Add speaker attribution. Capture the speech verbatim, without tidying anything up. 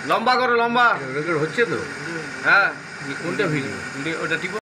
Speaker 1: লম্বা করো লম্বা
Speaker 2: রেকর্ড হচ্ছে তো?
Speaker 1: হ্যাঁ কোনটা ভিডিও ওটা টিপো